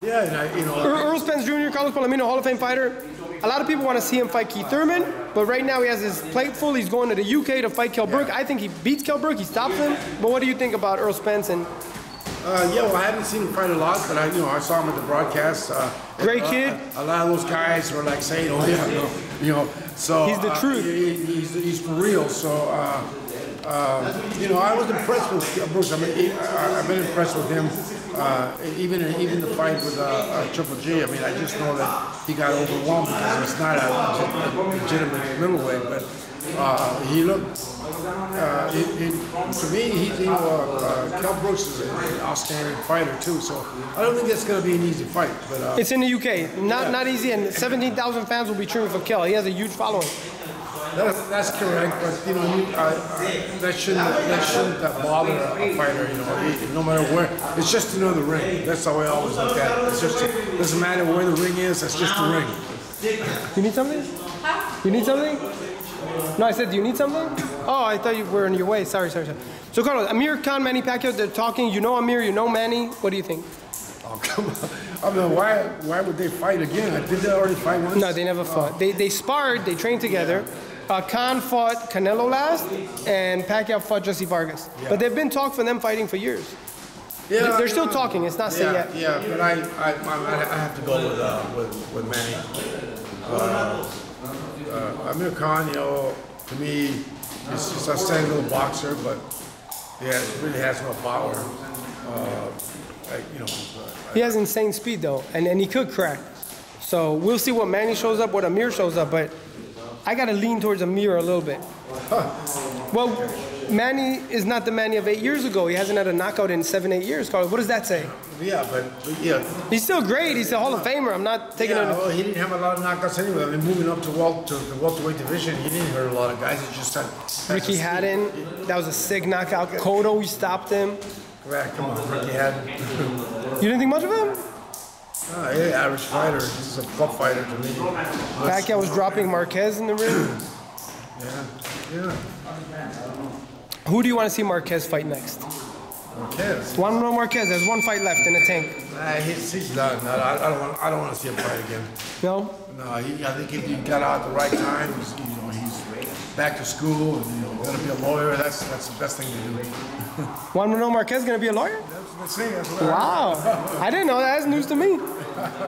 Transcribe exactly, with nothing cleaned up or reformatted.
Yeah, and I, you know. Errol Spence Junior, Carlos Palomino, Hall of Fame fighter. A lot of people want to see him fight Keith Thurman, but right now he has his plate full. He's going to the U K to fight Kell Brook. I think he beats Kell Brook. He stops him. But what do you think about Errol Spence? And uh, yeah, well, I haven't seen him fight a lot, but I, you know, I saw him at the broadcast. Uh, Great uh, kid. A, a lot of those guys were like saying, "Oh yeah, no," you know. So he's the uh, truth. He, he's, he's for real. So. Uh, Uh, you know, I was impressed with Bruce. I mean, he, I, I've been impressed with him. Uh, even even the fight with uh, uh, Triple G. I mean, I just know that he got overwhelmed because he's not a, a legitimate middleweight. But uh, he looked. Uh, he, he, to me, he, you know, uh, uh, Kell Brooks is an outstanding fighter too. So I don't think that's going to be an easy fight. But uh, it's in the U K, not yeah. not easy, and seventeen thousand fans will be cheering for Kell. He has a huge following. That's, that's correct, but you know, you, uh, that shouldn't that shouldn't bother a fighter. You know, he, no matter where, it's just another ring. That's how I always look at it. It's just it doesn't matter where the ring is. It's just a ring. You need something? You need something? No, I said, do you need something? Oh, I thought you were on your way. Sorry, sorry, sorry. So, Carlos, Amir Khan, Manny Pacquiao, they're talking. You know Amir, you know Manny. What do you think? Oh, come on. I mean, why why would they fight again? Did they already fight once? No, they never fought. Oh. They they sparred. They trained together. Uh, Khan fought Canelo last, and Pacquiao fought Jesse Vargas. Yeah. But they've been talk for them fighting for years. Yeah, they're still uh, talking. It's not yeah, set yet. Yeah, but I I, I have to go with uh, with, with Manny. Uh, uh, Amir Khan, you know, to me, he's just a outstanding little boxer, but yeah, he really has no power. Uh, like, you know, uh, he has insane speed though, and and he could crack. So we'll see what Manny shows up, what Amir shows up, but. I got to lean towards Amir a little bit. Huh. Well, Manny is not the Manny of eight years ago. He hasn't had a knockout in seven, eight years, Carlos. What does that say? Yeah, but, but yeah. He's still great. He's a Hall of Famer. I'm not taking yeah, it. Well, he didn't have a lot of knockouts anyway. I mean, moving up to, wel to the welterweight division, he didn't hurt a lot of guys. He just had. Ricky Haddon, that was a sick knockout. Cotto, he stopped him. Right, come on, Ricky Haddon. You didn't think much of him? Oh, yeah, average fighter. He's a tough fighter to me. Pacquiao was dropping Marquez in the ring. Yeah, yeah. Who do you want to see Marquez fight next? Marquez. Juan Manuel Marquez. There's one fight left in the tank. Nah, he's, he's done. No, I, I don't want. I don't want to see him fight again. No. No, he, I think if he got out at the right time, he's, you know, he's back to school and you know, going to be a lawyer. That's that's the best thing to do. Juan Manuel Marquez going to be a lawyer? That's, that's it. That's what wow, I didn't know that. That's news to me.